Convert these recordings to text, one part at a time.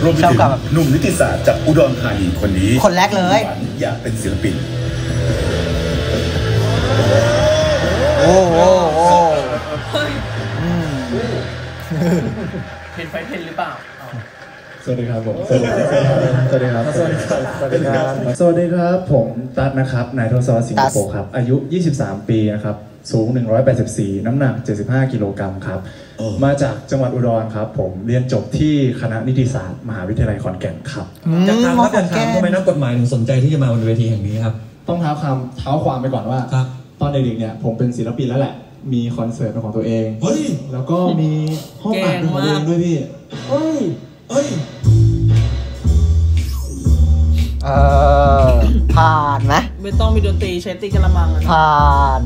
วมไปถึงหนุ่มนิติศาสตร์จากอุดรธานีคนนี้คนแรกเลยอยากเป็นศิลปินโอ้โหเพนไฟเพนหรือเปล่าสวัสดีครับผมสวัสดีครับผมตั๊ดนะครับนายทศวรรษสิงห์โปครับอายุ23ปีนะครับสูง184น้ำหนัก75กิโลกรัมครับมาจากจังหวัดอุดรครับผมเรียนจบที่คณะนิติศาสตร์มหาวิทยาลัยขอนแก่นครับจากทางนักการทำไมนักกฎหมายถึงสนใจที่จะมาบนเวทีแห่งนี้ครับต้องเท้าความไปก่อนว่าตอนเด็กๆเนี่ยผมเป็นศิลปินแล้วแหละมีคอนเสิร์ตเป็นของตัวเองแล้วก็มีห้องอัดเป็นของตัวเองด้วยพี่ผ่านไหมไม่ต้องมีดนตรีใช้ตีกระมังผ่าน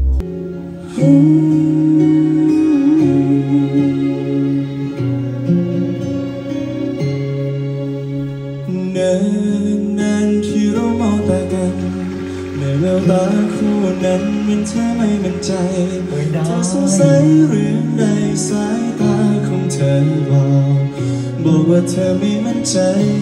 นานที่เรามองตากันในแววตาคู่นั้นมันเธอไม่มั่นใจเธอสงสัยเรื่องใดสายตาของเธอบอกว่าเธอไม่มั่นใจ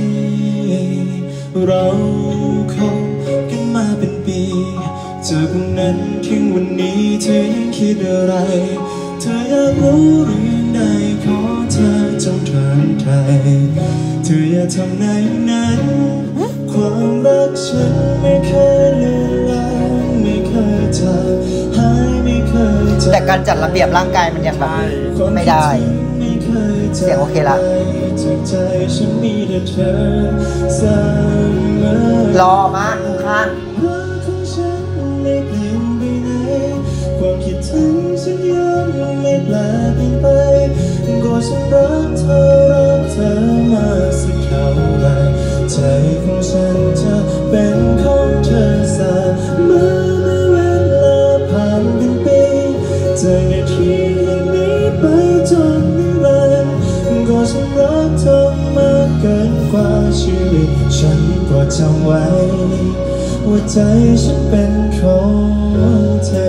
เราคบกันมาเป็นปีจากวันนั้นถึงวันนี้เธอยังคิดอะไรเธออยากรู้เรื่องใดขอเธอจงถามไทยเธออย่าทำในนั้นความรักฉันไม่เคยเลือนลางไม่เคยจางหายไม่เคยจางแต่การจัดระเบียบร่างกายมันยังแบบไม่ได้เสียงโอเคละรอมากข้างความคิดถึงฉันยังไม่แปลเปลี่ยนไปก็ฉันรักเธอมากสักเท่าไรใจของฉันจะเป็นของเธอเสมอเวลาผ่านเป็นปีจากนาทีนี้ไปจนนิรันดร์ก็ฉันรักเธอมากเกินกว่าชีวิตฉันโปรดจำไว้ว่าใจฉันเป็นของเธอ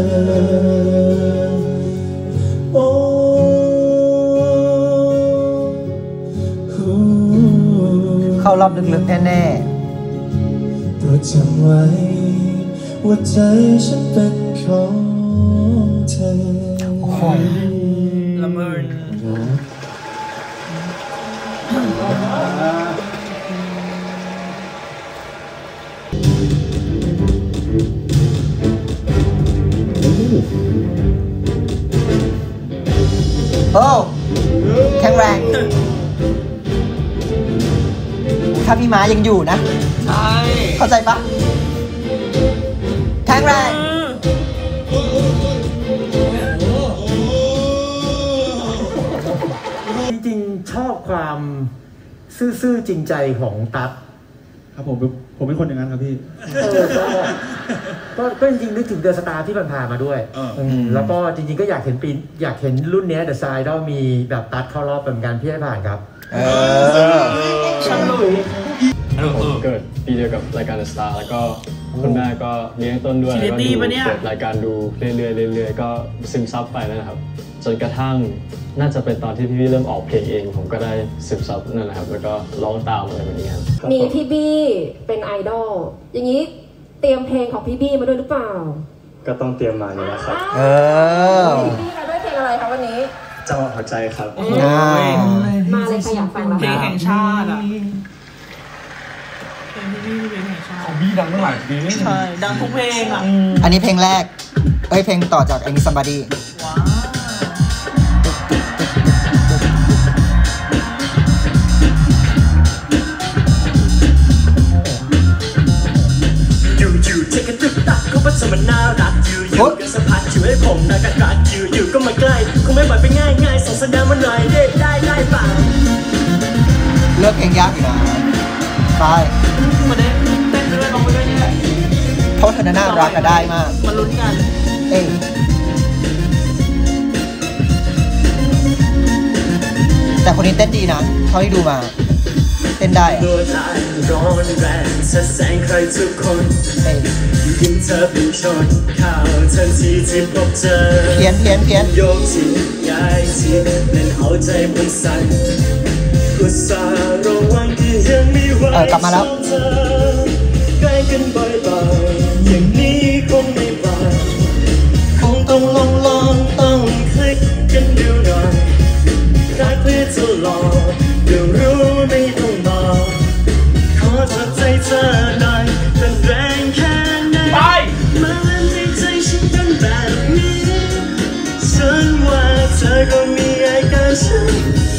เข้ารอบลึกๆแน่ๆโปรดจำไว้ว่าใจฉันเป็นของเธอละเมินโอ้แข็งแรงถ้าพี่ม้ายังอยู่นะใช่เข้าใจปะแข็งแรงจริงๆชอบความซื่อๆจริงใจของตั๊กครับผมเป็นคนอย่างนั้นครับพี่ก็จริงๆนึกถึงเดอะสตาร์ที่ผ่านมาด้วยแล้วก็จริงๆก็อยากเห็นรุ่นนี้เดอะไซด์ได้มีแบบตั๊กเข้ารอบเหมือนกันพี่ให้ผ่านครับช่างลุยผมเกิดปีเดียวกับรายการเดอะสตาร์แล้วก็คุณแม่ก็เลี้ยงต้นด้วยแล้วก็เปิดรายการดูเรื่อยๆก็ซึมซับไปนะครับจนกระทั่งน่าจะเป็นตอนที่พี่เริ่มออกเพลงเองผมก็ได้ซึมซับนั่นแหละครับแล้วก็ร้องตามอะไรแบบนี้ครับมีพี่บี้เป็นไอดอลอย่างนี้เตรียมเพลงของพี่บี้มาด้วยหรือเปล่าก็ต้องเตรียมมาอยู่แล้วครับพี่บี้มาด้วยเพลงอะไรคะวันนี้จังหวะหัวใจครับมาเลยใครอยากฟังเพลงแห่งชาติอ่ะเพลงพี่บี้เป็นแห่งชาติของบี้ดังเมื่อไหร่ปีนี้ใช่ดังทุกเพลงอ่ะอันนี้เพลงแรกเพลงต่อจาก I Need Somebody มันน่ารักอยู่ก็สัมผัสอยู่ให้ผมน่ากัดอยู่ก็มาใกล้คงไม่ปล่อยไปง่ายส่งสัญญาณมาหน่อยได้ป่ะเลือกเพลงยากอยู่นะไปมาเต้นด้วยร้องไปด้วยนี่แหละเพราะเธอน่ารักก็ได้มากมาลุ้นกันแต่คนนี้เต้นดีนะเท่าที่ดูมาเต้นได้ร้อนแรงแสงใครทุกคนยิ่งเธอเป็นชนข่าวทันทีที่พบเจอเพี้ยนโยกที่ย้ายที่เล่นเอาใจบนสั่นกุศลระวังกลับมาแล้วใกล้กันบ่อยๆอย่างนี้คงไม่ไหวคงต้องลองต้องคลิกกันดูหน่อยรักเพื่อจะหลอกเดี๋ยวรู้ไม่ต้องบอกขอจับใจเธอหน่อยเป็นแรงแค่ไหนมาเล่นในใจฉันเป็นแบบนี้ฉันว่าเธอก็มีอาการฉัน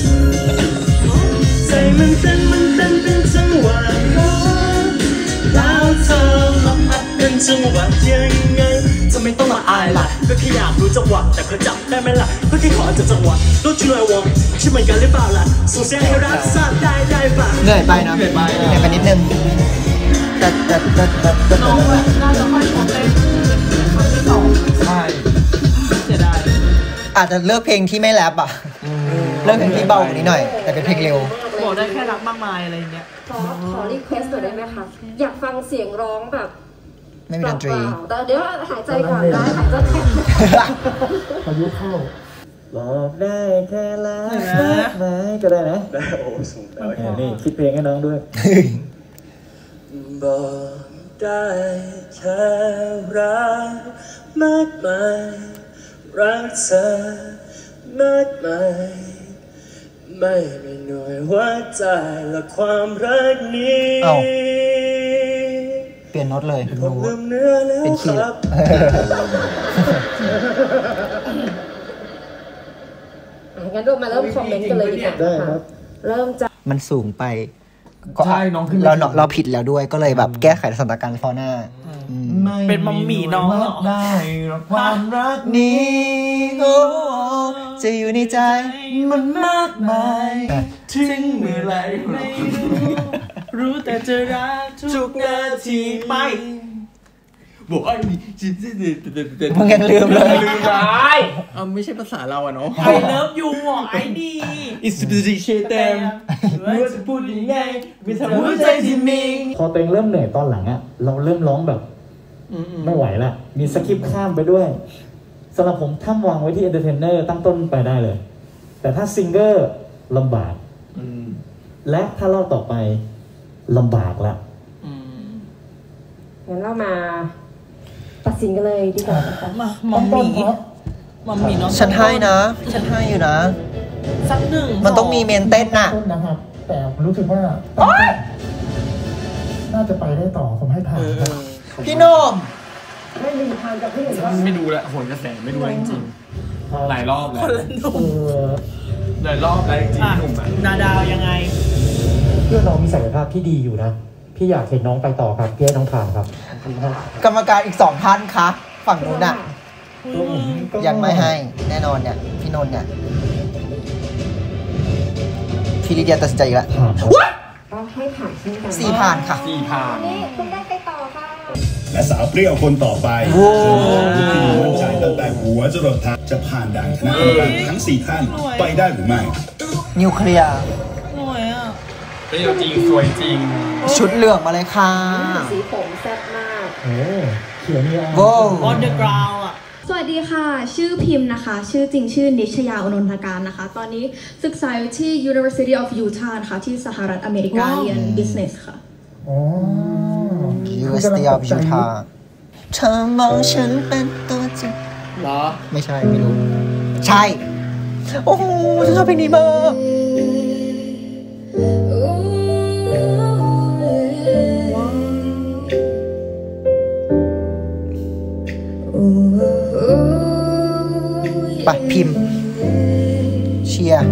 ใจมันเต้นเป็นจังหวะแล้วเธอมาอัดเป็นจังหวะยังไงจะไม่ต้องมาอายล่ะก็แค่อยากรู้จังหวะแต่เธอจับได้ไหมล่ะก็แค่ขอจับจังหวะต้องช่วยวงใช่เหมือนกันหรือเปล่าล่ะส่งเสียงให้รับทราบได้ป่ะเหนื่อยไปนะเหนื่อยไปนิดนึงน้องน่าจะค่อยชมเต้นครั้งที่2ใช่เสียดายอาจจะเลือกเพลงที่ไม่แรปอ่ะเลือกเพลงที่เบากว่านี้หน่อยแต่เป็นเพลงเร็วบอกได้แค่รักมากมายอะไรอย่างเงี้ยขอรีเควสหน่อยได้ไหมคะอยากฟังเสียงร้องแบบไม่มีดนตรีแต่เดี๋ยวหายใจก่อนได้หายใจแข็งพายุเข้าบอกได้แค่รักไหมก็ได้นะได้โอ้สูงแล้วนี่คิดเพลงให้น้องด้วยบอกได้แค่รักมากมายรักเธอมากมายไม่มีหน่วยหัวใจและความรักนี้เปลี่ยนโน้ตเลยผมลืมเนื้อแล้วครับงั้นเรามาเริ่มคอมเมนต์กันเลยดีกว่าได้ครับเริ่มจากมันสูงไปก็เราผิดแล้วด้วยก็เลยแบบแก้ไขสถานการณ์ฟอหน้าเป็นมัมมี่น้องได้ความรักนี้จะอยู่ในใจมันมากมายถึงเมื่อไรรู้แต่จะรักทุกนาทีไปบอกไอ้มึงยังลืมเลยไม่ใช่ภาษาเราอะเนาะไอเลิฟยูอ่ะไอ้นี่อิสติดิเชเต็มรู้ว่าจะพูดยังไงไม่ทำหัวใจที่มีพอตัวเองเริ่มเหนื่อยตอนหลังอะเราเริ่มร้องแบบไม่ไหวละมีสคริปต์ข้ามไปด้วยสำหรับผมถ้าวางไว้ที่เอนเตอร์เทนเนอร์ตั้งต้นไปได้เลยแต่ถ้าซิงเกอร์ลำบากและถ้าเล่าต่อไปลำบากละงั้นเรามาตัดสินกันเลยดีกว่านะคะมัมมี่น้องฉันให้นะฉันให้อยู่นะสักหนึ่งมันต้องมีเมนเต้นน่ะนะครับแต่รู้สึกว่าน่าจะไปได้ต่อผมให้ผ่านพี่โนมไม่มีทางกับพี่ไม่ดูแล้วโหนกระแสไม่ดูจริงๆหลายรอบแล้วหลายรอบแล้วจริงๆหนุ่มนาดาวยังไงเพื่อนน้องมีศักยภาพที่ดีอยู่นะพี่อยากเห็นน้องไปต่อครับพี่ให้น้องผ่านครับกรรมการอีก2 ท่านคะฝั่งนู้นน่ะยังไม่ให้แน่นอนเนี่ยพี่นนท์เนี่ยพี่ลิเดียตัดสินใจอีกแล้วก็ให้ผ่านเช่นกัน 4 ผ่านค่ะ 4 ผ่านนี่คุณได้ไปต่อค่ะและสาวเปรี้ยวคนต่อไปที่มั่นใจตั้งแต่หัวจรดเท้าจะผ่านด่านคณะกรรมการทั้ง4 ท่านไปได้หรือไม่นิวเคลียร์สวยอ่ะเปรี้ยวจริงสวยจริงชุดเหลืองมาเลยค่ะสีผมแซ่บมากเขียวนี่โว้ on the ground อ่ะสวัสดีค่ะชื่อพิมพ์นะคะชื่อจริงชื่อนิชยาอนนทการนะคะตอนนี้ศึกษาอยู่ที่ University of Utah ค่ะที่สหรัฐอเมริกาเรียน business ค่ะ University of Utah เธอมองฉันเป็นตัวจริงเหรอไม่ใช่ไม่รู้ใช่โอ้โหฉันชอบเพลงนี้มากไปพิมพ์เชียร์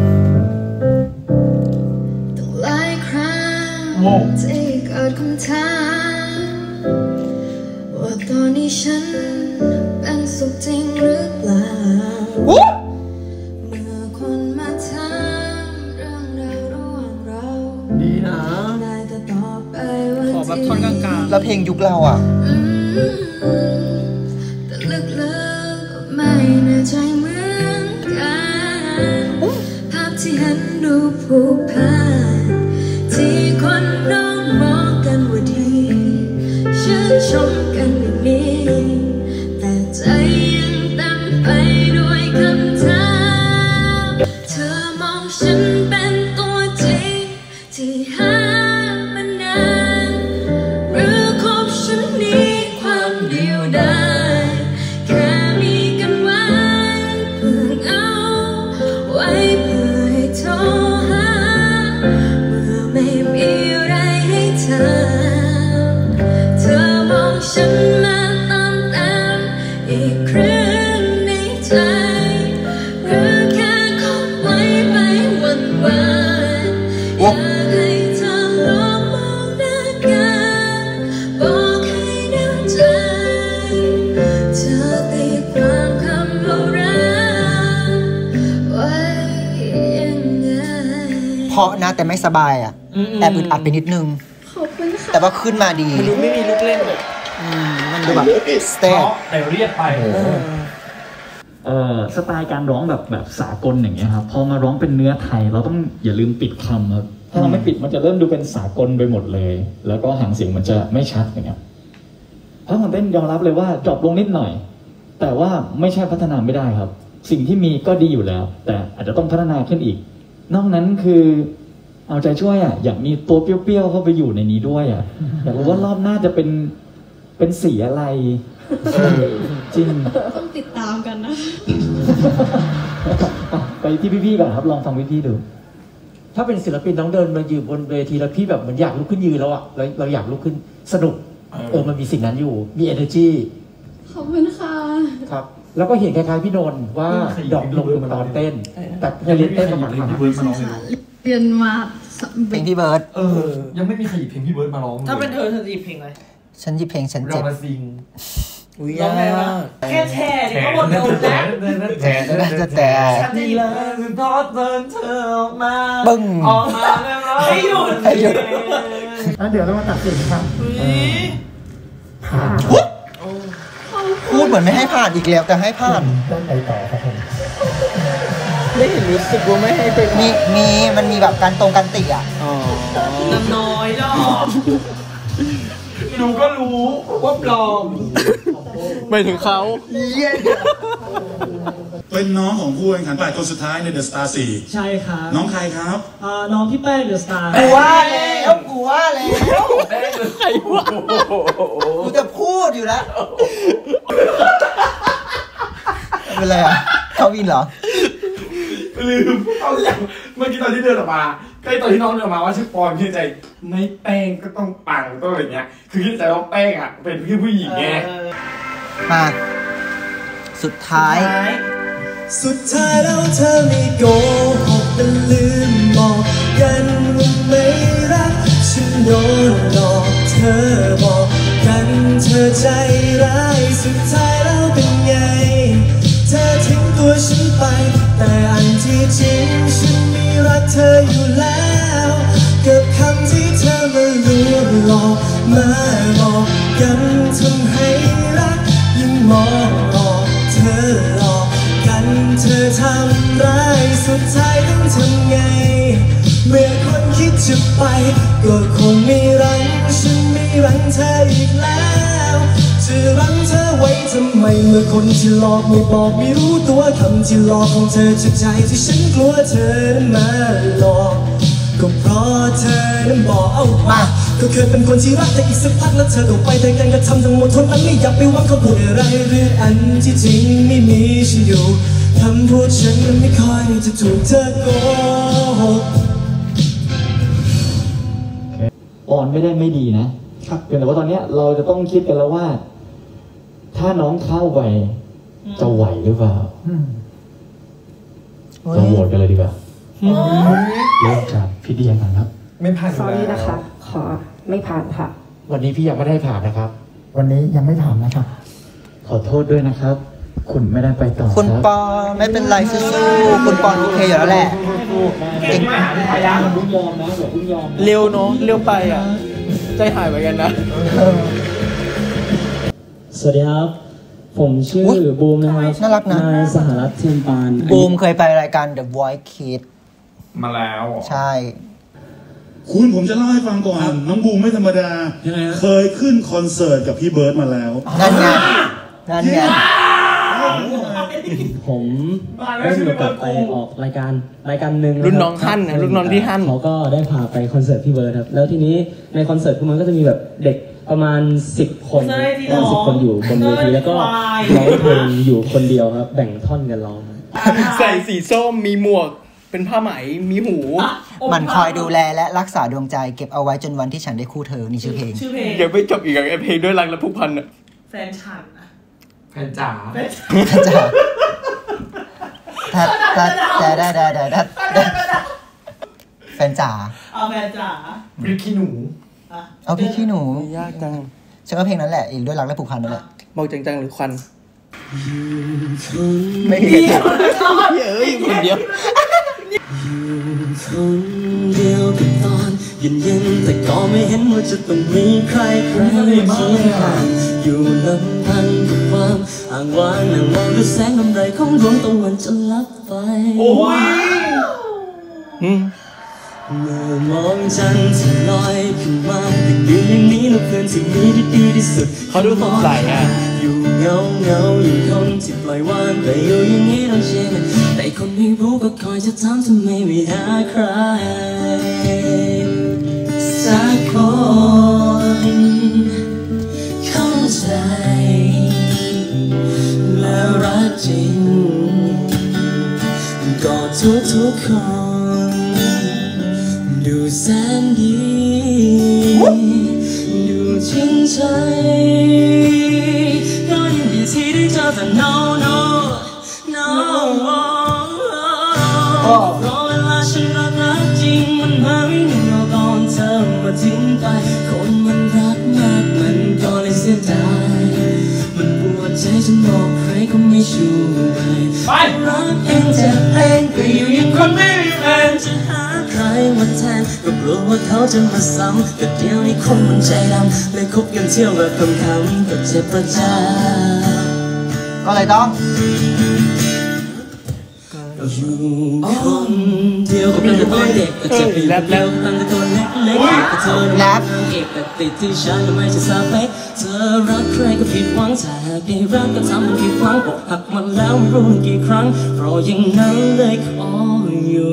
หลายครั้งที่เกิดคำถามว่าตอนนี้ฉันเป็นสุขจริงหรือเปล่าเมื่อคนมาถามเรื่องราวระหว่างเราดีนะได้แต่ตอบไปว่าขอแบบท่อนกลางๆแล้วเพลงยุคเราอ่ะแต่ลึกๆไม่แน่ใจเหมือนกันภาพที่เห็นดูผูกพันที่คนน้องมองกันว่าดีชื่นชมกันอย่างนี้แต่ใจยังเต็มไปด้วยคำถามเธอมองฉันเป็นตัวจริงที่หามานานราะนะแต่ไม่สบายอ่ะแอบอึดอัดไปนิดนึงแต่ว่าขึ้นมาดีมันดูไม่มีลูกเล่นเลยมันดูแบบสเตทแต่เรียกไปสไตล์การร้องแบบสากลอย่างเงี้ยครับพอมาร้องเป็นเนื้อไทยเราต้องอย่าลืมปิดคำครับถ้าเราไม่ปิดมันจะเริ่มดูเป็นสากลไปหมดเลยแล้วก็หางเสียงมันจะไม่ชัดอย่างเงี้ยเพราะมันเป็นยอมรับเลยว่าดรอปลงนิดหน่อยแต่ว่าไม่ใช่พัฒนาไม่ได้ครับสิ่งที่มีก็ดีอยู่แล้วแต่อาจจะต้องพัฒนาขึ้นอีกนอกนั้นคือเอาใจช่วยอ่ะอยากมีตัวเปรี้ยวๆเข้าไปอยู่ในนี้ด้วยอ่ะอยากรู้ว่ารอบหน้าจะเป็นสีอะไรจริงต้องติดตามกันนะไปที่พี่ๆก่อนครับลองฟังพี่ๆดูถ้าเป็นศิลปินน้องเดินมายืนบนเวทีแล้วพี่แบบเหมือนอยากลุกขึ้นยืนแล้วอ่ะเราอยากลุกขึ้นสนุกมันมีสิ่งนั้นอยู่มี energy ขอบคุณค่ะครับแล้วก็เห็นคล้ายๆพี่นนท์ว่าดอกลงคือมันนอนเต้นแต่ยังเรียนเต้นมาหมดเรียนมาเพลงพี่เบิร์ดยังไม่มีใครหยิบเพลงพี่เบิร์ดมาร้องถ้าเป็นเธอจะหยิบเพลงอะไรฉันหยิบเพลงฉันเจ็บเราซิงร้องไงวะแค่แช่ดิเขาหมดแล้วแต่ดีเลยพอเดินเธอออกมาบึ้งออกมาแล้วให้หยุดเดี๋ยวเรามาตัดสินครับพูดเหมือนไม่ให้ผ่านอีกแล้วแต่ให้ผ่านต้องไปต่อครับผมไม่เห็นรู้สึกว่าไม่ให้ไปมันมีแบบการกันติอ่ะน้ำน้อยดอกดูก็รู้ว่าปลอมไม่ถึงเขาเป็นน้องของผู้แข่งขัน8คนสุดท้ายในเดอะสตาร์4 ใช่ครับน้องใครครับน้องพี่แป้งเดอะสตาร์กูว่าแล้วแป้งใครวะกูจะพูดอยู่แล้วเป็นไรอ่ะเขาวินเหรอลืมเอาอย่างเมื่อกี้ตอนที่เดินออกมาใกล้ตอนที่น้องเดินออกมาว่าชื่อปอนคิดใจไม่แป้งก็ต้องปังต้องอะไรเงี้ยคือคิดใจว่าแป้งอ่ะเป็นพี่ผู้หญิงไงมาสุดท้ายแล้วเธอไม่โกหกแต่ลืมบอกกันว่าไม่รักฉันโดนหลอกเธอบอกกันเธอใจร้ายสุดท้ายแล้วเป็นไงเธอทิ้งตัวฉันไปแต่อันที่จริงฉันมีรักเธออยู่แล้วกับคำที่เธอมาลวงหลอกมาบอกกันทำให้รักยิ่งมองออกเธอหลอกกันเธอทำร้ายสุดท้ายต้องทำไงเมื่อคนคิดจะไปก็คงไม่รังฉันไม่รังเธออีกแล้วจะรังเธอไว้ทำไมเมื่อคนที่หลอกไม่บอกไม่รู้ตัวคำที่หลอกของเธอจากใจที่ฉันกลัวเธอนั้นมาหลอกก็เพราะเธอนั้นบอกเอามาก็เคยเป็นคนที่รักแต่อีกสักพักแล้วเธอก็ไปแต่การกระทำทั้งหมดทนมันไม่อยากไปหวังเขาพูดอะไรหรืออันที่จริงไม่มีฉันอยู่คำพูดฉันมันไม่ค่อยจะถูกเธอโกหกปอนไม่ได้ไม่ดีนะแต่ว่าตอนนี้เราจะต้องคิดกันแล้วว่าถ้าน้องเข้าไปจะไหวหรือเปล่าเราโหวตกันเลยดีกว่าเริ่มจากพี่เดียก่อนครับไม่ผ่าน sorry นะคะขอไม่ผ่านค่ะวันนี้พี่ยังไม่ได้ผ่านนะครับวันนี้ยังไม่ผ่านนะครับขอโทษด้วยนะครับคุณไม่ได้ไปต่อคุณปอไม่เป็นไรสู้ๆคุณปอนโอเคอยู่แล้วแหละเก่งมากพยายามรุ่งยอมนะเดี๋ยวรุ่งยอมเร็วเนาะเร็วไปอ่ะใจหายเหมือนกันนะสวัสดีครับผมชื่อบูมนะครับน่ารักนะนายสหรัฐเทียมปานบูมเคยไปรายการ The Voice Kids มาแล้วใช่คุณผมจะเล่าให้ฟังก่อนน้องบูมไม่ธรรมดาเคยขึ้นคอนเสิร์ตกับพี่เบิร์ดมาแล้วนั่นไงผมได้มีโอกาสไปออกรายการหนึ่งรุ่นน้องท่านรุ่นน้องที่ท่านเขาก็ได้พาไปคอนเสิร์ตพี่เบิร์ดครับแล้วทีนี้ในคอนเสิร์ตพวกมันก็จะมีแบบเด็กประมาณ10 คนอยู่บนเวทีแล้วก็ร้องเพลงอยู่คนเดียวครับแบ่งท่อนกันร้องใส่สีส้มมีหมวกเป็นผ้าไหมมีหูมันคอยดูแลและรักษาดวงใจเก็บเอาไว้จนวันที่ฉันได้คู่เธอนี่ชื่อเพลงเดี๋ยวไม่จบอีกกับเพลงด้วยรักและผูกพันอ่ะแฟนฉันแฟนจ๋าแฟนจ๋าเอาแฟนจ๋าพริกขี้หนูเอาพริกขี้หนูยากจังฉันว่าเพลงนั้นแหละอีกด้วยรักและผูกพันนั่นแหละบอกจังหรือควันไม่เยอะอยู่คนเดียวเย็นๆแต่ก็ไม่เห็นว่าจะต้องมีใครเคียงข้างอยู่ลำพังกับความอ้างว้างนั่งมองดูแสงลำไรของดวงตะวันจะลับไปโอ้ยเมื่อมองจันทร์ที่ลอยขึ้นมาดึกดื่นอย่างนี้แล้วเพื่อนที่มีดีที่สุดเขาดูสงสัยอ่ะอยู่เงาอยู่คนที่ปล่อยวางแต่อยู่อย่างนี้ต้องเชื่อแต่คนที่รู้ก็คอยจะถามทำไมไม่หาใครสักคนเข้าใจและรักจริงก็ทุกคนดูแสนดีดูจริงใจก็ยังดีที่ได้เจอแต่ no เพราะเวลาฉันรักจริงมันมาไม่เหมือนเราตอนเธอมาทิ้งไปคนมันรักมากมันก็เลยเสียดายมันปวดใจฉันบอกใครก็ไม่ช่วยรักเองเจ็บเองก็อยู่ยังคนไม่มีแฟนจะหาใครมาแทนก็กลัวว่าเขาจะมาซ้ำก็เดี๋ยวนี้คนมันใจดำเลยคบกันเที่ยวแบบคำก็เจ็บประจาก็เลยต้องอยู่คนเดียวกับเราตอนเด็กก็จะไปอยู่กับเราตั้งแต่ตัวเล็กๆก็เธอรักเอกแต่ติดที่ฉันก็ไม่จะสาไปเธอรักใครก็ผิดหวังถ้าหากได้รักก็ทำมันผิดหวังอกหักมาแล้วไม่รู้กี่ครั้งเพราะอย่างนั้นเลยขออยู่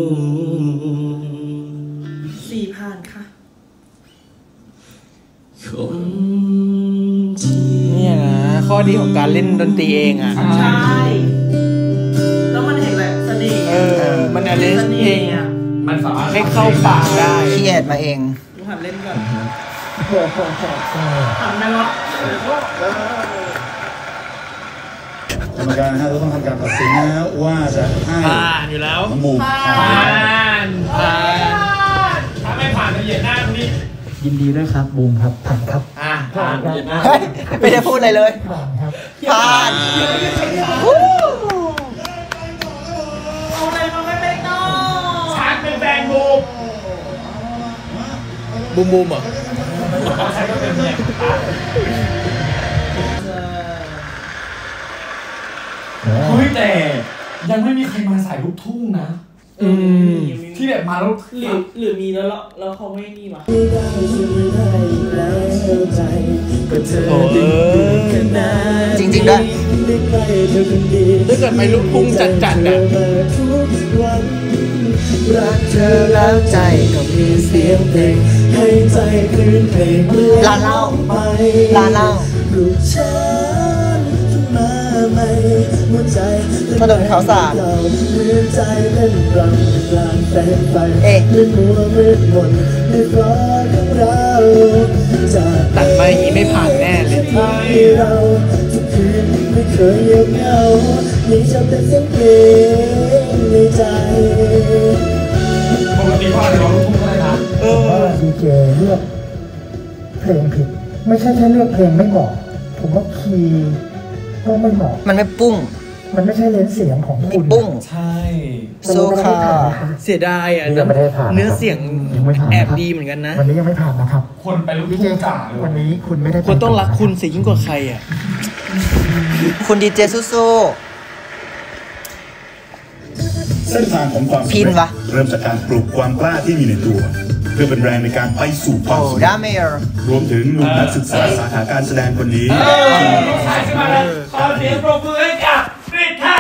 4 ผ่านค่ะคนที่เนี่ยนะข้อดีของการเล่นดนตรีเองอ่ะใช่แล้วมันเห็นแบบเสน่ห์มันอะไรเพลงอ่ะมันสามารถให้เข้าปากได้เครียดมาเองดูหันเล่นก่อนหันไปวะกรรมการเราต้องทำการตัดสินนะว่าจะให้ผ่านอยู่แล้วน้ำมูกผ่านถ้าไม่ผ่านจะเหยียดหน้าตรงนี้ยินดีด้วยครับบูมครับผ่านครับผ่านเหยียดหน้าไม่ได้พูดอะไรเลยผ่านครับผ่านเอาอะไรมาไม่เป็นน้องชักเป็นแบงบูมเหรอใช้ก็เป็นเนี่ยเฮ้ยแต่ยังไม่มีใครมาสายลูกทุ่งนะที่แบบมาแล้วหรือมีแล้วเขาไม่นี่วะจริงๆด้วยถ้าเกิดไม่ลูกทุ่งจัดๆเนี่ยรักเธอแล้วใจก็มีเสียงเพลงให้ใจคลื่นเพลงลาเล่าลูกฉันมาใหม่หัวใจถนนเขาสารมือใจเล่นรำกลางแสงไฟมืดมัวมืดมนในฟ้าของเราตัดไม่ไม่ผ่านแน่เลยที่เราทุกคืนไม่เคยเงียบเหงานี่จะเป็นเสียงเพลงในใจปกติว่าเราลูกทุ่งอะไรนะดีเจเลือกเพลงผิดไม่ใช่แค่เลือกเพลงไม่เหมาะผมว่าคีย์ก็ไม่เหมาะมันไม่ปุ้งมันไม่ใช่เลนส์เสียงของคุณปุ้งใช่โซคาเสียดายอ่ะเนื้อเสียงแอบดีเหมือนกันนะวันนี้ยังไม่ผ่านนะครับคนไปลูกทุ่งจ๋าเลยวันนี้คุณไม่ได้คนต้องรักคุณสิยิ่งกว่าใครอ่ะคุณดีเจสู้เส้นทางของความสำเร็จเริ่มจากการปลุกความกล้าที่มีในตัวเพื่อเป็นแรงในการไปสู่ความสำเร็จรวมถึงหนุ่มนักศึกษาสาขาการแสดงคนนี้ขอเสียงปรบมือให้กับกริชค่ะ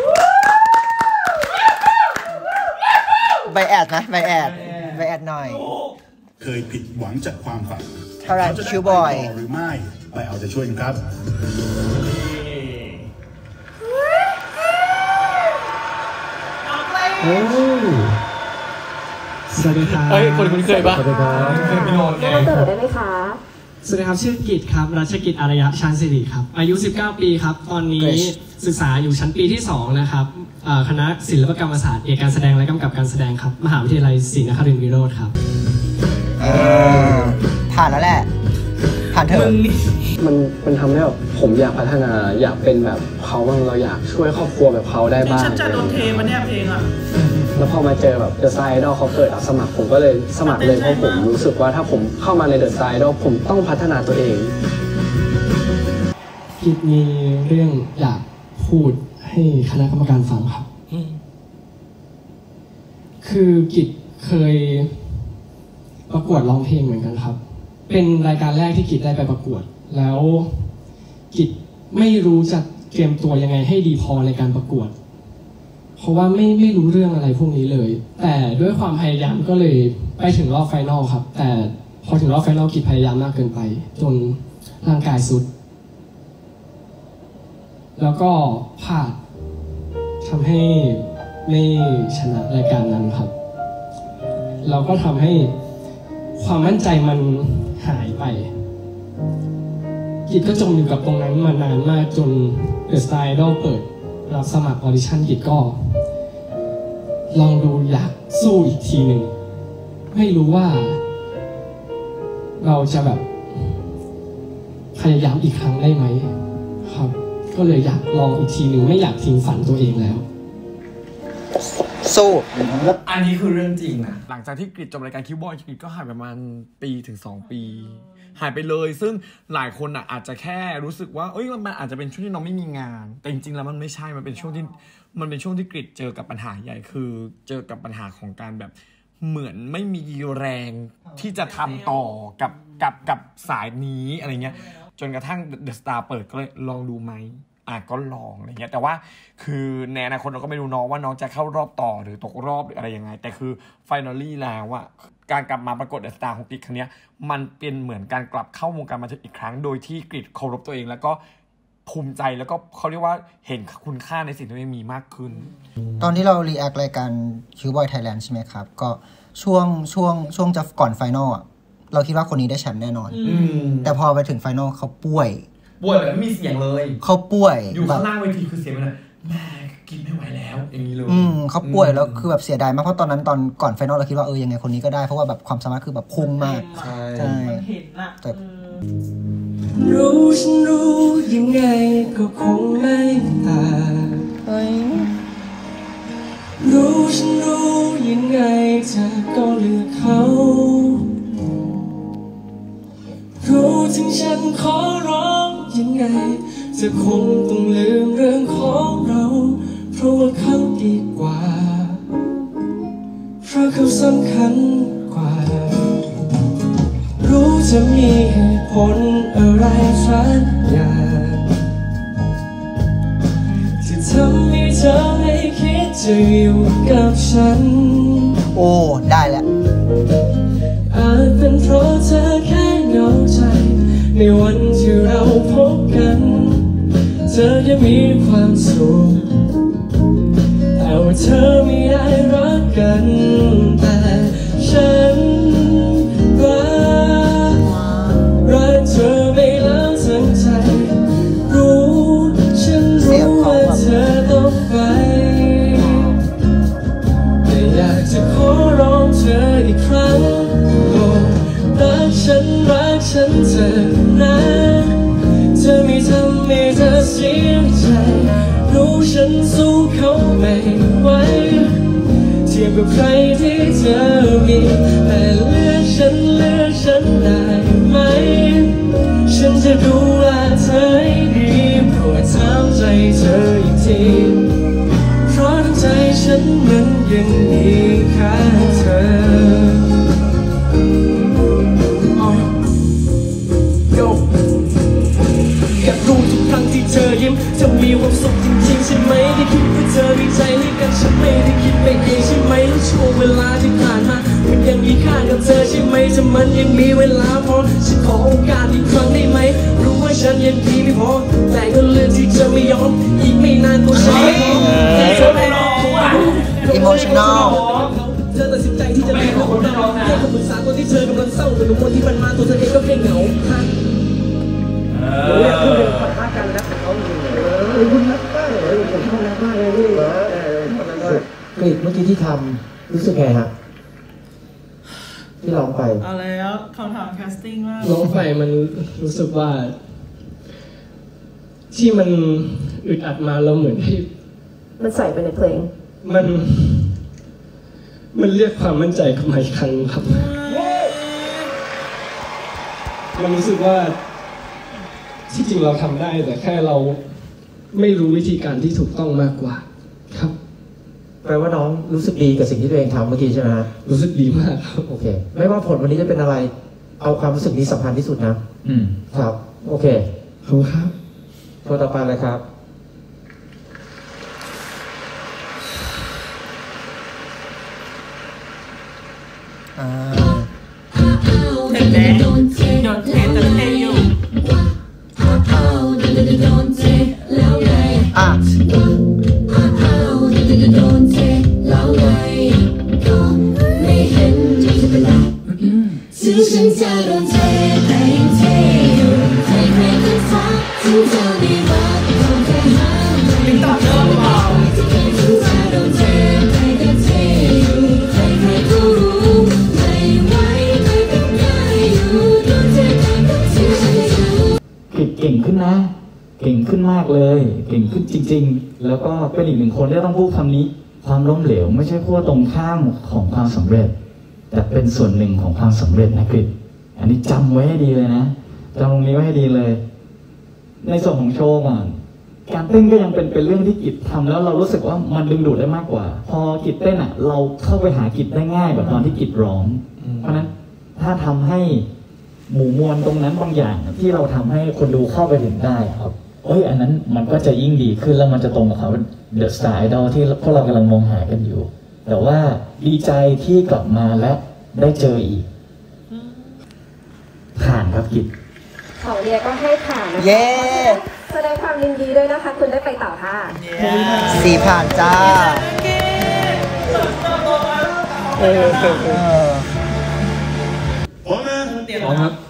ใบแอดนะใบแอดหน่อยเคยผิดหวังจากความฝันเท่าไรชิวบอยหรือไม่ไปเอาใจช่วยกันครับสวัสดีครับเฮ้ยคนคุ้นเคยปะสวัสดีครับพี่โน้ตแนะนำตัวได้ไหมคะสวัสดีครับชื่อกิตครับรัชกิจอารยะชาญสิริครับอายุ19 ปีครับตอนนี้ศึกษาอยู่ชั้นปีที่2นะครับคณะศิลปกรรมศาสตร์เอกการแสดงและกำกับการแสดงครับมหาวิทยาลัยศรีนครินทร์วิโรธครับผ่านแล้วแหละผ่านเถอะมันทำให้แบบผมอยากพัฒนาอยากเป็นแบบเขาบ้างเราอยากช่วยครอบครัวแบบเขาได้บ้างฉันจะโดนเทมาเนี่ยเพลงอ่ะแล้วพอมาเจอแบบเดอะสตาร์ไอดอลเขาเปิดรับสมัครผมก็เลยสมัครเลยเพราะผมรู้สึกว่าถ้าผมเข้ามาในเดอะสตาร์ไอดอลผมต้องพัฒนาตัวเองกิจมีเรื่องอยากพูดให้คณะกรรมการฟังครับคือกิจเคยประกวดร้องเพลงเหมือนกันครับเป็นรายการแรกที่กิจได้ไปประกวดแล้วกิจไม่รู้จะเตรียมตัวยังไงให้ดีพอในการประกวดเพราะว่าไม่รู้เรื่องอะไรพวกนี้เลยแต่ด้วยความพยายามก็เลยไปถึงรอบไฟนอลครับแต่พอถึงรอบไฟนอลกิจพยายามมากเกินไปจนร่างกายสุดแล้วก็พลาดทำให้ไม่ชนะรายการนั้นครับเราก็ทำให้ความมั่นใจมันหายไปกิจก็จมอยู่กับตรงนั้นมานานมากจน The Star Idol เปิดรับสมัครออดิชั่นกิจก็ลองดูอยากสู้อีกทีหนึ่งไม่รู้ว่าเราจะแบบพยายามอีกครั้งได้ไหมครับก็เลยอยากลองอีกทีหนึ่งไม่อยากทิ้งฝันตัวเองแล้วสู้อันนี้คือเรื่องจริงนะหลังจากที่กริดจบรายการคิวบอยกริดก็หายประมาณปีถึง2 ปีหายไปเลยซึ่งหลายคนอาจจะแค่รู้สึกว่ามันอาจจะเป็นช่วงที่น้องไม่มีงานแต่จริงๆแล้วมันไม่ใช่มันเป็นช่วงที่กริดเจอกับปัญหาใหญ่คือเจอกับปัญหาของการแบบเหมือนไม่มีแรงที่จะทำต่อกับสายนี้อะไรเงี้ยจนกระทั่ง The Star เปิดก็เลยลองดูไหมก็ลองอะไรเงี้ยแต่ว่าคือในอนาคตเราก็ไม่รู้น้องว่าน้องจะเข้ารอบต่อหรือตกรอบหรืออะไรยังไงแต่คือ finally แล้วการกลับมาประกวด The Star ของกริดครั้งนี้มันเป็นเหมือนการกลับเข้าวงการบันเทิงอีกครั้งโดยที่กริดเคารพตัวเองแล้วก็ภูมิใจแล้วก็เขาเรียกว่าเห็นคุณค่าในสิ่งที่ตัวเองมีมากขึ้นตอนที่เรารีแอครายการ Q-Boy Thailand ใช่ไหมครับก็ช่วงจะก่อนไฟนอลเราคิดว่าคนนี้ได้แชมป์แน่นอนแต่พอไปถึงไฟนอลเขาป่วยแบบไม่มีเสียงเลยเขาป่วยอยู่ข้างล่างเวทีคือเสียงมันแม่กินไม่ไหวแล้วอย่างนี้เลยเขาป่วยแล้วคือแบบเสียดายมากเพราะตอนนั้นตอนก่อนไฟนอลเราคิดว่ายังไงคนนี้ก็ได้เพราะว่าแบบความสามารถคือแบบพุ่งมากใช่มันเห็นอะแต่รู้ฉันรู้ยังไงก็คงไม่ต่างรู้ฉันรู้ยังไงเธอก็เลือกเขารู้ถึงฉันขอร้องยังไงจะคงต้องลืมเรื่องของเราเพราะว่าเขาดีกว่าเพราะเขาสำคัญกว่ารู้จะมีเหตุผลอะไรสักอย่างที่ทำให้เธอไม่คิดจะอยู่กับฉันได้แล้วอาจเป็นเพราะเธอแค่เหงาใจในวันที่เราพบกันเธอยังมีความสุขแต่ว่าเธอไม่ได้รักกันแต่ฉันรักเธอไม่แล้วทั้งใจฉันรู้ว่าเธอต้องไปแต่อยากจะขอร้องเธออีกครั้งรักฉันเธอนะเธอไม่ทำให้เธอเสียใจรู้ฉันสู้เขาไม่ไหวเทียบกับใครที่เธอมีแต่เลือกฉันได้ไหมฉันจะดูแลเธอให้ดีโปรดถามใจเธออีกทีเพราะทั้งใจฉันมันยังมีแค่เธออยากรู้ทุกครั้งที่เธอยิ้มจะมีความสุขจริงๆใช่ไหมที่คิดว่าเธอมีใจให้กันฉันไม่ได้คิดไปเองใช่ไหมแล้วช่วงเวลาที่ผ่านมามันยังมีค่ากับเธอใช่ไหมถ้ามันยังมีเวลาพอฉันขอโอกาสอีกครั้งได้ไหมรู้ว่าฉันยังดีไม่พอแต่ก็เลือกที่จะไม่ยอมอีกไม่นานตัวฉันแต่เธอไม่รอ emotional เธอตัดสินใจที่จะไม่เอาเราแค่คำปรึกษาคนที่เธอกำลังเศร้าหรือคนที่มันมาตัวเธอเองก็แค่เหงาอยากพูดถึงปะทะกันนะเขาจริงเลยคุณนักมากเลยผมชอบนักมากเลยพี่กรีดเมื่อกี้ที่ทำรู้สึกไงฮะที่ร้องไปเอาแล้วคำถามแคสติ้งว่าร้องไปมันรู้สึกว่าที่มันอึดอัดมาเราเหมือนที่มันใส่ไปในเพลงมันมันเรียกความมั่นใจเข้ามาอีกครั้งครับมันรู้สึกว่าที่จริงเราทำได้แต่แค่เราไม่รู้วิธีการที่ถูกต้องมากกว่าครับแปลว่าน้องรู้สึกดีกับสิ่งที่ตัวเองทำเมื่อกี้ใช่ไหมรู้สึกดีมากครับโอเคไม่ว่าผลวันนี้จะเป็นอะไรเอาความรู้สึกนี้สำคัญที่สุดนะครับโอเคขอบคุณครับตัวต่อไปเลยครับถึงฉันจะโดนเทแต่ยังเทอยู่ใครๆก็ทักถึงจะไม่รักก็แค่ห้ามไม่ต้องเดินเบาถึงจะโดนเทแต่ก็เทอยู่ใครๆก็รู้ไม่ไหวก็ยังได้อยู่โดนเทแต่ก็เทอยู่เก่งขึ้นนะเก่งขึ้นมากเลยเก่งขึ้นจริงๆแล้วก็เป็นอีกหนึ่งคนที่ต้องพูดคำนี้ความล้มเหลวไม่ใช่ขั้วตรงข้ามของความสำเร็จแต่เป็นส่วนหนึ่งของความสำเร็จนะกฤษอันนี้จำไว้ให้ดีเลยนะจำตรงนี้ไว้ให้ดีเลยในส่วนของโชว์ก่อนการเต้นก็ยังเป็นเรื่องที่กิจทำแล้วเรารู้สึกว่ามันดึงดูดได้มากกว่าพอกิจเต้นอ่ะเราเข้าไปหากิจได้ง่ายกว่าตอนที่กิจร้องเพราะนั้นถ้าทำให้หมู่มวลตรงนั้นบางอย่างที่เราทำให้คนดูเข้าไปถึงได้ครับอันนั้นมันก็จะยิ่งดีขึ้นแล้วมันจะตรงกับเขาThe Star Idol ที่พวกเรากำลังมองหากันอยู่แต่ว่าดีใจที่กลับมาและได้เจออีกผ่านครับกิจของเรียก็ให้ผ่านนะคะเย้แสดงความยินดีด้วยนะคะคุณได้ไปต่อค่ะ 4 ผ่านจ้าพร้อมนะพร้อมครับ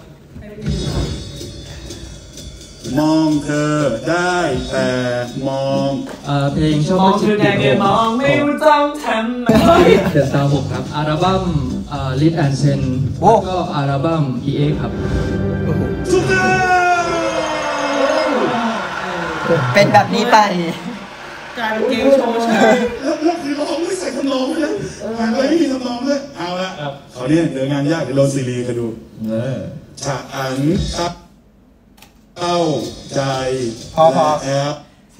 มองเธอได้แต่มองเพลงชอบมองเธอได้แต่มองไม่รู้ต้องทำอะไรเดอะสตาร์6ครับอัลบั้มLead and Send แล้วก็อัลบั้ม EA ครับสุดยอดเป็นแบบนี้ไปกลายเป็นเกมโชว์ใช่ไหมแล้วคือร้องไม่ใส่ทำนองเลยไม่มีทำนองเลยเอาละเขาเนี่ยเดินงานยากเดี๋ยวโรซีรีกันดูฉากอันครับเข้าใจพอแอป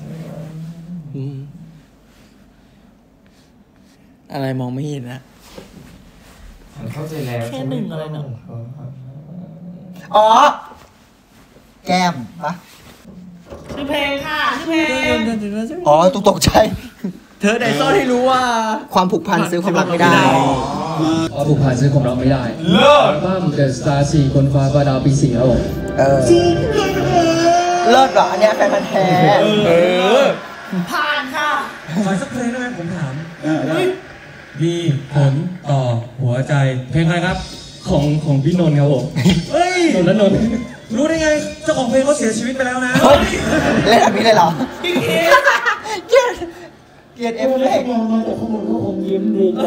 อะไรมองไม่เห็นนะเข้าใจแล้วแค่หนึ่งอะไรหนึ่งอ๋อแก้มปะชื่อเพลงค่ะชื่อเพลงอ๋อตกใจเธอไหนซ่อนให้รู้ว่าความผูกพันซื้อความรักไม่ได้ผูกพันซื้อความรักไม่ได้อัลบั้ม The Star 4 คนฟ้าฟ้าดาวปี 4ครับผมเลิศเหรออันเนี้ยแฟนมันแท้ผ่านค่ะขอสักเพลงได้ไหมผมถามมีผลต่อหัวใจเพลงใครครับของพี่นนท์ครับผมนนท์นนท์รู้ได้ไงเจ้าของเพลงเขาเสียชีวิตไปแล้วนะเล่นแบบนี้เลยเหรอเกลียดเอฟเฟกต์มองมาจากข้างบนก็คงยิ้มดีใจ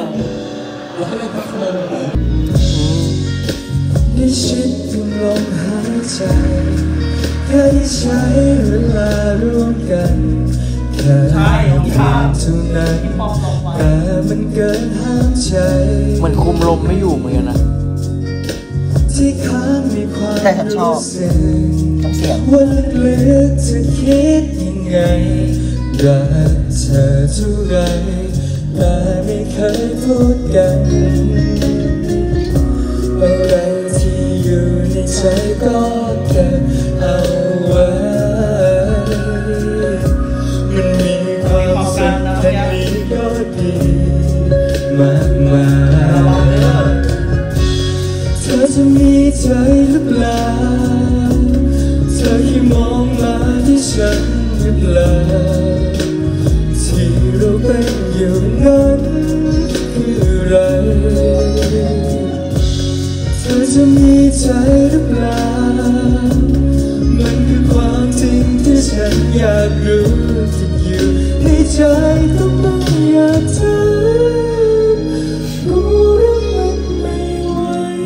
ได้ชิดถึงลมหายใจแค่ได้ใช้เวลาร่วมกันแค่เท่านั้นแต่มันเกินห้ามใจเหมือนคุมลมไม่อยู่เหมือนกันนะที่ค้างมีความแต่ฉันชอบเสียงว่าลึกๆเธอคิดยังไงรักเธอเท่าไรแต่ไม่เคยพูดกันอะไรที่อยู่ในใจก็เก็บเอาไว้มันมีความสุขแค่นี้ก็ดีมากมายเธอจะมีใจหรือเปล่าเธอแค่มองมาที่ฉันหรือเปล่าที่เราเป็นอยู่นั้นคืออะไรเธอจะมีใจหรือเปล่ามันคือความจริงที่ฉันอยากรู้ที่อยู่ในใจต้องอยากเธอรู้รักมันไม่ไหว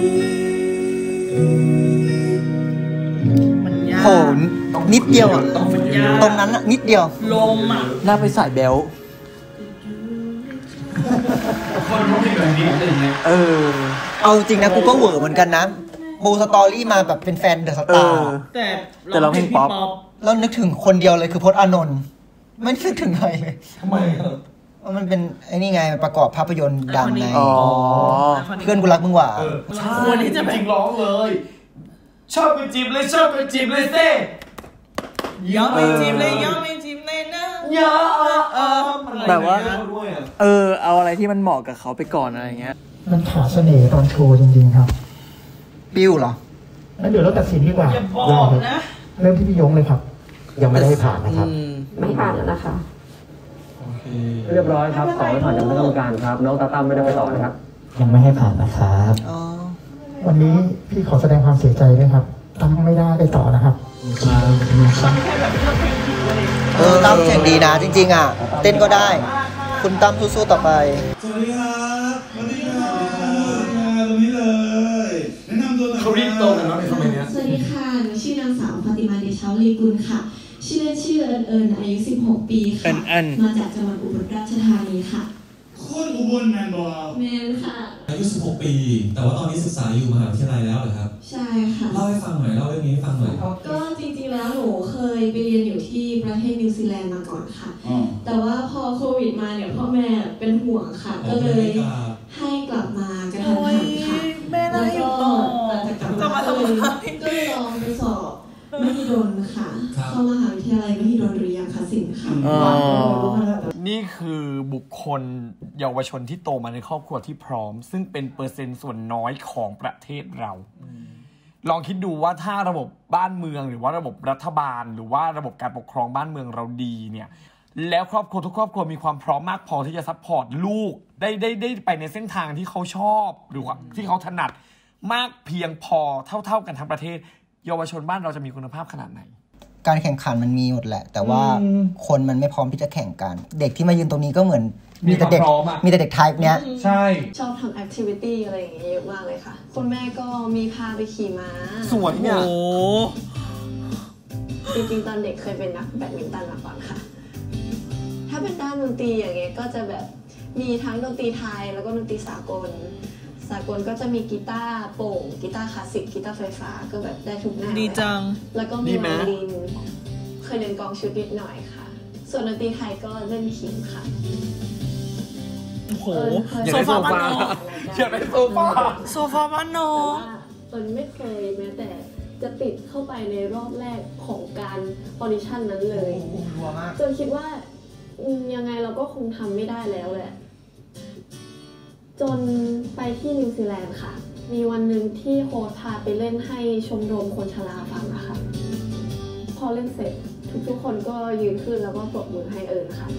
โหนิดเดียวอ่ะตรงนั้นอ่ะนิดเดียวลมอ่ะน่าไปสายแบลคนเขาเป็นแบบนี้นิดนึงนะเอาจริงนะกูก็เหวอเหมือนกันนะบูสตอรี่มาแบบเป็นแฟนเดอะสตาร์แต่เราเพลงป๊อปแล้วนึกถึงคนเดียวเลยคือพจน์อานนท์ไม่นึกถึงใครเลยทำไมมันเป็นไอ้นี่ไงประกอบภาพยนตร์ดังในเพื่อนกูรักมึงหว่าวันนี้จะจริงร้องเลยชอบไปจีบเลยชอบไปจีบเลยเซ่ย้อนไปจีบเลยย้อนไปจีบเลยนะย้อนแบบว่าเอาอะไรที่มันเหมาะกับเขาไปก่อนอะไรเงี้ยมันขาเสน่ห์ตอนโชว์จริงๆครับปิ้วเหรองั้นเดี๋ยวเราตัดสินดีกว่าเริ่มที่พี่ยงเลยครับยังไม่ได้ให้ผ่านนะครับไม่ผ่านแล้วนะคะเรียบร้อยครับต่อไม่ผ่านจากคณะกรรมการครับน้องตาตั้มไม่ได้ไปต่อนะครับยังไม่ให้ผ่านนะครับวันนี้พี่ขอแสดงความเสียใจด้วยครับตั้มไม่ได้ไปต่อนะครับตั้มเก่งดีนะจริงๆอ่ะเต้นก็ได้คุณตั้มสู้ๆต่อไปสวัสดีครับสวัสดีครับตรงนี้เลยแนะนำตัวหน่อยเขาเรียกโตกันเนาะในสมัยนี้สวัสดีค่ะหนูชื่อนางสาวฟาติมาเดชาลีกุลค่ะชื่อเล่นชื่อเอิญอายุ16 ปีค่ะมาจากจังหวัดอุบลราชธานีค่ะโคตรอุบลแมนบอลแมนค่ะอายุ16 ปีแต่ว่าตอนนี้ศึกษาอยู่มหาวิทยาลัยแล้วเหรอครับใช่ค่ะเล่าให้ฟังหน่อยเล่าเรื่องนี้ให้ฟังหน่อยก็จริงๆแล้วหนูเคยไปเรียนอยู่ที่ประเทศนิวซีแลนด์มาก่อนค่ะแต่ว่าพอโควิดมาเนี่ยพ่อแม่เป็นห่วงค่ะก็เลยให้กลับมากระทันหันค่ะแล้วก็หลังจากกลับมาก็เลยลองไปสอบมหิดลค่ะเข้ามหาวิทยาลัยมหิดลดุริยางคศิลป์ค่ะนี่คือบุคคลเยาวชนที่โตมาในครอบครัวที่พร้อมซึ่งเป็นเปอร์เซ็นต์ส่วนน้อยของประเทศเราลองคิดดูว่าถ้าระบบบ้านเมืองหรือว่าระบบรัฐบาลหรือว่าระบบการปกครองบ้านเมืองเราดีเนี่ยแล้วครอบครัวทุกครอบครัวมีความพร้อมมากพอที่จะซัพพอร์ตลูกได้ไปในเส้นทางที่เขาชอบหรือว่าที่เขาถนัดมากเพียงพอเท่ากันทั้งประเทศเยาวชนบ้านเราจะมีคุณภาพขนาดไหนการแข่งขันมันมีหมดแหละแต่ว่าคนมันไม่พร้อมที่จะแข่งกันเด็กที่มายืนตรงนี้ก็เหมือนมีแต่เด็กไทป์เนี้ยใช่ชอบทำแอคทิวิตี้อะไรอย่างเงี้ยเยอะมากเลยค่ะคุณแม่ก็มีพาไปขี่ม้าสวยเนี่ยจริงๆตอนเด็กเคยเป็นนักแบดมินตันมาก่อนค่ะถ้าเป็นด้านดนตรีอย่างเงี้ยก็จะแบบมีทั้งดนตรีไทยแล้วก็ดนตรีสากลก็จะมีกีตาร์โปร่งกีตาร์คลาสสิกกีตาร์ไฟฟ้าก็แบบได้ทุกแนวดีจังแล้วก็มีไวโอลินเคยเล่นกองชุดนิดหน่อยค่ะส่วนดนตรีไทยก็เล่นขิมค่ะโอ้โหโซฟาบ้านนอกอยากได้โซฟาบ้านนอกตอนไม่เคยแม้แต่จะติดเข้าไปในรอบแรกของการออดิชั่นนั้นเลยจนคิดว่ายังไงเราก็คงทำไม่ได้แล้วแหละจนไปที่นิวซีแลนด์ค่ะมีวันหนึ่งที่โค้ชพาไปเล่นให้ชมรมคนชราฟังนะคะพอเล่นเสร็จทุกคนก็ยืนขึ้นแล้วก็ปรบมือให้เอิญค่ะ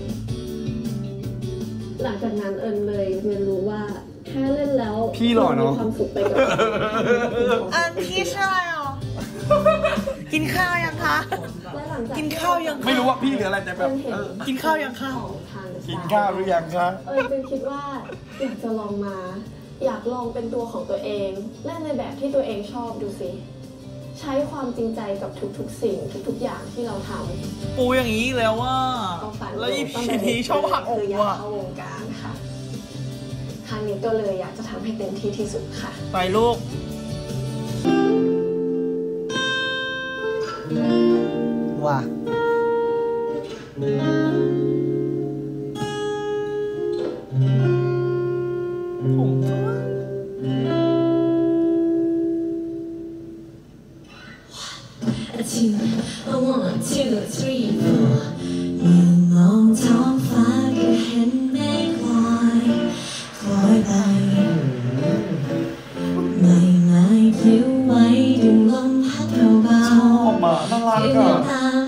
หลังจากนั้นเอิญเลยเรียนรู้ว่าแค่เล่นแล้วพี่หล่อเนาะมีความสุขไปกับพี่ใช่หรอกินข้าวยังคะกินข้าวยังไม่รู้ว่าพี่หรืออะไรแต่แบบกินข้าวยังคะกินข้าวหรือยังคะจึงคิดว่าอยากจะลองมาอยากลองเป็นตัวของตัวเองเล่นในแบบที่ตัวเองชอบดูสิใช้ความจริงใจกับทุกๆสิ่งทุกๆอย่างที่เราทำปูอย่างนี้แล้วว่าแล้วอีพีนี้ชอบหักอกว่ะเข้าวงการค่ะครั้งนี้ก็เลยอยากจะทำให้เต็มที่ที่สุดค่ะไปลูกว่ามองท้องฟ้าก็เห็นเมฆลอยคล้อยไปไม่ง่ายพลิ้วไหวดึงลมพัดเบาๆเพียงตาม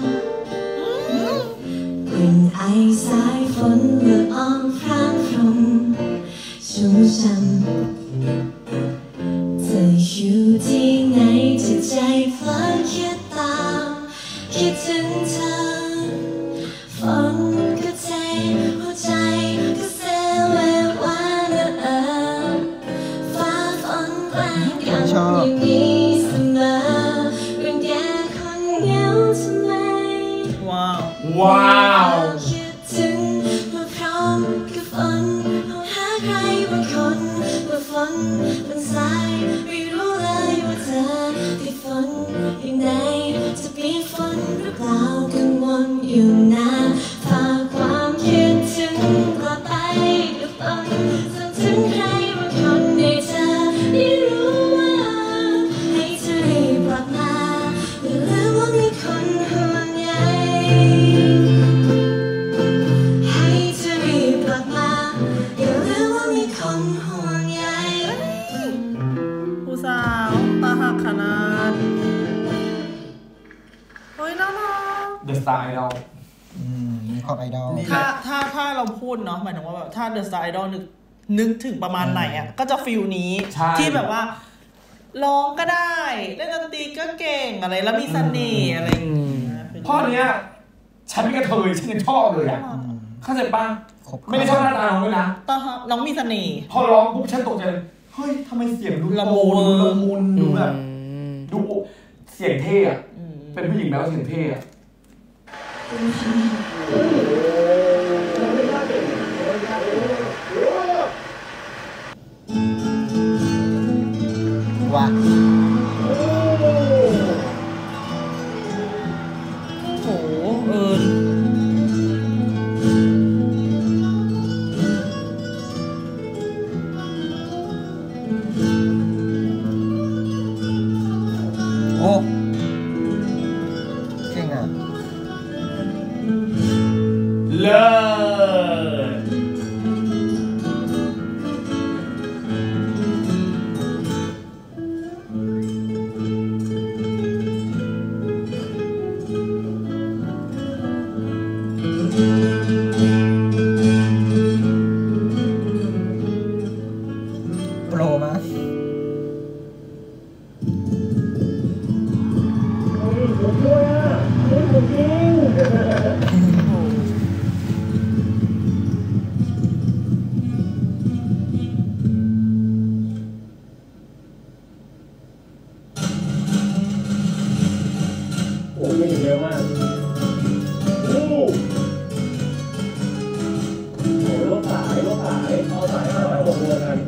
กลิ่นไอสายฝนเลืออ่อนพรางพรมชุ่มช่ำเธออยู่ที่ไหนที่ใจเพลินคิดตามคิดถึงเธอฝนก็เทหัวใจก็เซเววานฟ้าฝนแกล้งกันอย่างนี้เสมอเรื่องแย่คนเดียวทำไมว้าวคิดถึงเมื่อพร้อมกับฝนหาใครบางคนกขนาดเฮ้ยน่ารัก The Star Idol มีความไอดอลถ้าเราพูดเนาะหมายถึงว่าแบบถ้า The Star Idol นึกถึงประมาณไหนอ่ะก็จะฟิลนี้ที่แบบว่าร้องก็ได้เล่นดนตรีก็เก่งอะไรแล้วมีเสน่ห์อะไรอย่างเงี้ยพ่อเนี้ยฉันไม่กระเทยฉันยังชอบเลยอ่ะเข้าใจป่ะไม่ได้ชอบหน้าตาน้องด้วยนะน้องมีเสน่ห์พอร้องปุ๊บฉันตกใจเฮ้ยทำไมเสียงดูละมุนดูแบบดูเสียงเท่อะเป็นผู้หญิงแล้วเสียงเท่อะว่าโหโอ้เก่งอ่ะเลิศโปรมากเยอะมากโอ้โหรถสายเอาสายมาหกรวมกัน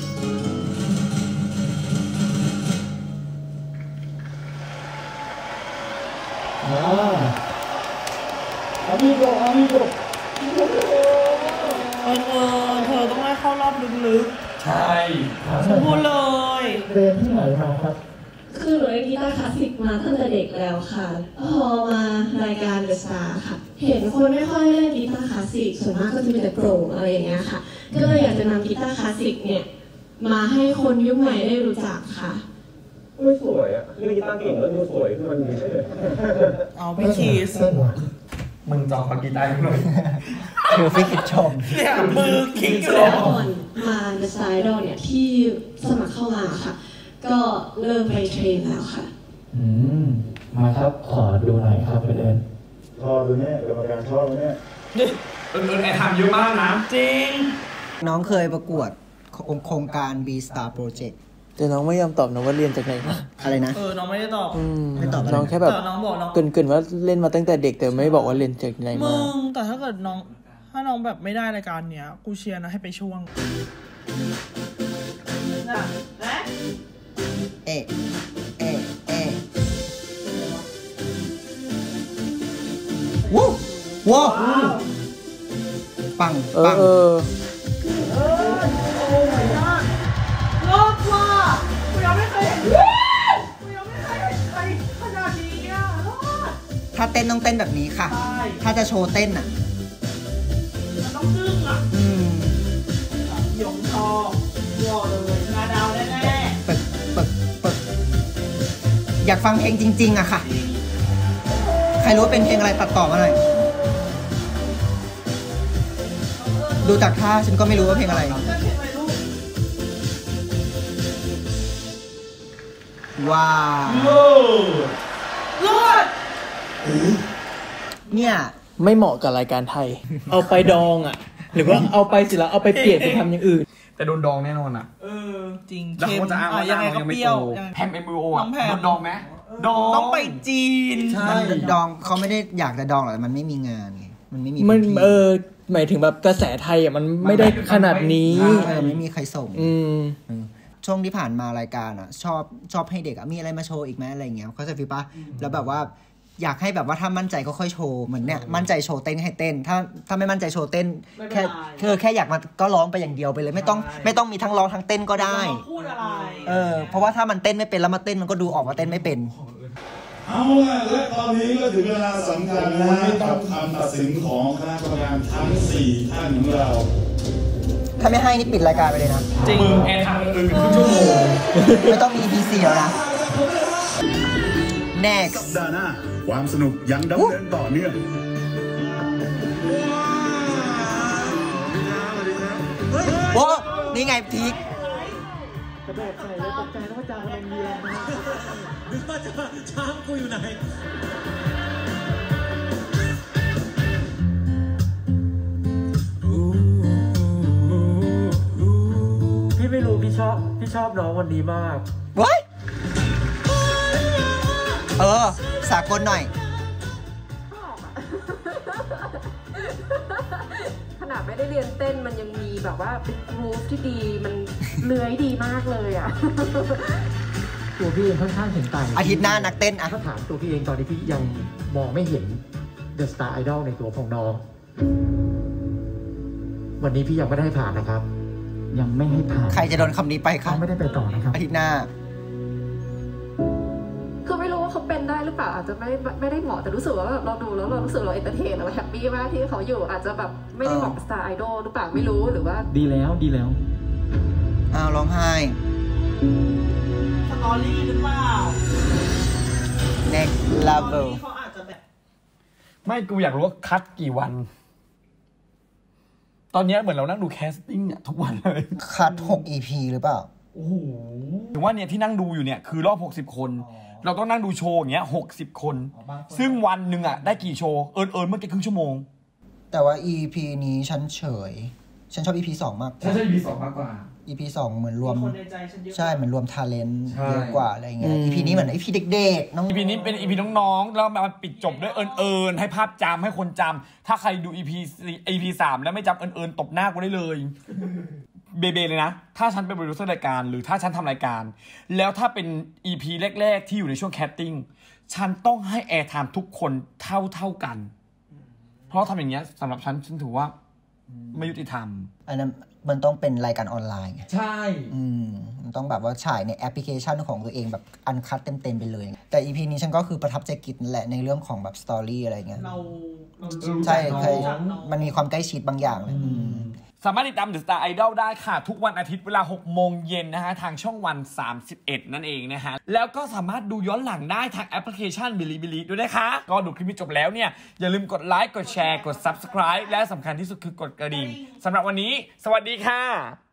อามิโกเธอต้องได้เข้ารอบลึกๆใช่ฉันพูดเลยเรียนที่ไหนมาครับคือหนูเล่นกีตาร์คลาสสิกมาตั้งแต่เด็กแล้วค่ะพอมารายการ The Star ค่ะเห็นคนไม่ค่อยเล่นกีตาร์คลาสสิกส่วนมากก็จะมีแต่โปร่งอะไรอย่างเงี้ยค่ะก็เลยอยากจะนำกีตาร์คลาสสิกเนี่ยมาให้คนยุคใหม่ได้รู้จักค่ะไม่สวยอ่ะเล่นกีตาร์เก่งแล้วดูสวยขึ้นมันเอาพี่คีสมึงจองกีตาร์หน่อยคือฟิกคิดชมเนี่ยมือคิงอยู่แล้วมา The Star Idol เนี่ยที่สมัครเข้ามาค่ะก็เริ่มไปเทรนแล้วค่ะมาครับขอดูหน่อยครับเดินชอบดูเนี่ยกรรมการชอบเนี่ยแอร์ทำเยอะมากนะจริงน้องเคยประกวดโครงการ B Star Project แต่น้องไม่ยอมตอบนะว่าเรียนจากไหนมาอะไรนะน้องไม่ได้ตอบไม่ตอบน้องแค่แบบน้องบอกน้องเกินว่าเล่นมาตั้งแต่เด็กแต่ไม่บอกว่าเรียนจากไหนมาแต่ถ้าเกิดน้องแบบไม่ได้รายการเนี้ยกูเชียร์นะให้ไปช่วงวู้ว้าวปังโอ้รอดว่ะกูยังไม่เคยเห็นใครขนาดนี้อ่ะรอดถ้าเต้นต้องเต้นแบบนี้ค่ะถ้าจะโชว์เต้นอ่ะมันต้องจึ้งอ่ะยงทองวอเลยนาดาวแน่ๆปึกอยากฟังเพลงจริงๆอะค่ะใครรู้ว่าเป็นเพลงอะไรตัดต่อมาหน่อยดูจากท่าฉันก็ไม่รู้ว่าเพลงอะไรว้าวรอดเนี่ยไม่เหมาะกับรายการไทยเอาไปดองอ่ะหรือว่าเอาไปสิแล้วเอาไปเปลี่ยนไปทำอย่างอื่นแต่โดนดองแน่นอนอ่ะจริงแล้วเขาจะอ้างว่ายังไงก็เปรี้ยวแพม MUO อ่ะโดนดองไหมดองต้องไปจีนใช่ดองเขาไม่ได้อยากจะดองหรอกมันไม่มีงานไงมันไม่มีหมายถึงแบบกระแสไทยอ่ะมันไม่ได้ขนาดนี้ไม่มีใครส่งช่วงที่ผ่านมารายการอ่ะชอบให้เด็กมีอะไรมาโชว์อีกไหมอะไรเงี้ยเขาจะฟีป่ะแล้วแบบว่าอยากให้แบบว่าถ้ามั่นใจก็ค่อยโชว์เหมือนเนี่ยมั่นใจโชว์เต้นให้เต้นถ้าไม่มั่นใจโชว์เต้นแค่อยากมาก็ร้องไปอย่างเดียวไปเลยไม่ต้องมีทั้งร้องทั้งเต้นก็ได้เพราะว่าถ้ามันเต้นไม่เป็นแล้วมาเต้นมันก็ดูออกว่าเต้นไม่เป็นเอาล่ะและตอนนี้ก็ถึงเวลาสำคัญนะกับคำตัดสินของคณะกรรมการทั้ง4ท่านของเราถ้าไม่ให้นี่ปิดรายการไปเลยนะจริงแอร์ทำครึ่งชั่วโมงไม่ต้องมี BC แล้วนะ next สัปดาห์หน้าความสนุกยังดำเนินต่อเนื่องโอ้นี่ไงพีคกระโดดใส่เลยตกใจแล้วว่าจาพนมเยียมนึกว่าจะช้างกูอยู่ไหนพี่ไม่รู้พี่ชอบน้องวันนี้มากว้ายสากลหน่อยขนาดไม่ได้เรียนเต้นมันยังมีแบบว่าเป็นกรูฟที่ดีมันเลื้อยดีมากเลยอ่ะตัวพี่เองค่อนข้างเห็นต่างอาทิตย์หน้านักเต้นถ้าถามตัวพี่เองตอนนี้พี่ยังมองไม่เห็น The Star Idol ในตัวของน้องวันนี้พี่ยังไม่ได้ผ่านนะครับยังไม่ให้ผ่านใครจะโดนคำนี้ไปครับไม่ได้ไปต่อนะครับอาทิตย์หน้าคือไม่รู้ว่าเขาเป็นได้หรือเปล่าอาจจะไม่ได้เหมาะแต่รู้สึกว่าเราดูแล้วเรารู้สึกเราเอนเตอร์เทนเราแฮปปี้มากที่เขาอยู่อาจจะแบบไม่ได้เหมาะกับ Star Idol หรือเปล่าไม่รู้หรือว่าดีแล้วอ้าวร้องไห้สตอรี่หรือเปล่า next level เขาอาจจะแบบไม่กูอยากรู้ว่าคัดกี่วันตอนนี้เหมือนเรานั่งดูแคสติ้งเนี่ยทุกวันเลยคัด6 EP หรือเปล่าโอ้โหถึงว่าเนี่ยที่นั่งดูอยู่เนี่ยคือรอบ60คนเราต้องนั่งดูโชว์อย่างเงี้ย60คนซึ่งวันหนึ่งอ่ะได้กี่โชว์เอิญเมื่อกี้ครึ่งชั่วโมงแต่ว่า EP นี้ฉันเฉยฉันชอบ EP 2 มากฉันชอบ EP 2 มากกว่า EP 2เหมือนรวมใช่เหมือนรวมทาเลนต์เยอะกว่าอะไรเงี้ย EP นี้เหมือน EP เด็กๆน้อง EP นี้เป็น EP น้องๆแล้วมาปิดจบด้วยเอิญให้ภาพจำให้คนจำถ้าใครดู EP 3แล้วไม่จำเอิญตบหน้ากูได้เลยเบเบเลยนะถ้าฉันเป็นโปรดิวเซอร์รายการหรือถ้าฉันทำรายการแล้วถ้าเป็น EP แรกๆที่อยู่ในช่วงแคสติ้งฉันต้องให้แอร์ไทม์ทุกคนเท่ากันเพราะทำอย่างเงี้ยสำหรับฉันถือว่าไม่ยุติธรรมอันนั้นมันต้องเป็นรายการออนไลน์ใช่มันต้องแบบว่าฉายในแอปพลิเคชันของตัวเองแบบอันคัดเต็มไปเลยแต่ EP นี้ฉันก็คือประทับใจกิจนั่นแหละในเรื่องของแบบสตอรี่อะไรเงี้ยใช่เคยมันมีความใกล้ชิดบางอย่างเลยสามารถติดตาม The Star Idol ได้ค่ะทุกวันอาทิตย์เวลา 6 โมงเย็นนะฮะทางช่องวัน31นั่นเองนะฮะแล้วก็สามารถดูย้อนหลังได้ทางแอปพลิเคชัน Bilibili ด้วยนะคะก็ดูคลิปจบแล้วเนี่ยอย่าลืมกดไลค์กดแชร์กด Subscribe และสำคัญที่สุดคือกดกระดิ่งสำหรับวันนี้สวัสดีค่ะ